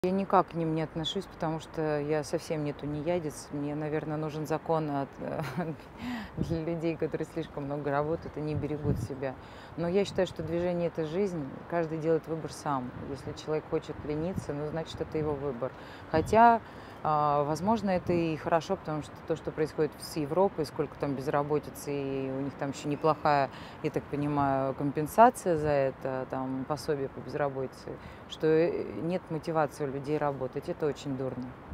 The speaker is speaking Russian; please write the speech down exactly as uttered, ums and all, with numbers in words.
Я никак к ним не отношусь, потому что я совсем не тунеядец. Мне, наверно, нужен закон от для людей, которые слишком много работают и не берегут себя. Но я считаю, что движение- это жизнь, каждый делает выбор сам. Если человек хочет лениться, ну, значит, это его выбор. Хотя, а, возможно, это и хорошо, потому что то, что происходит с Европой, сколько там безработицы, и у них там еще неплохая, я так понимаю, компенсация за это, там пособие по безработице, что, э, нет мотивации у людей работать. Это очень дурно.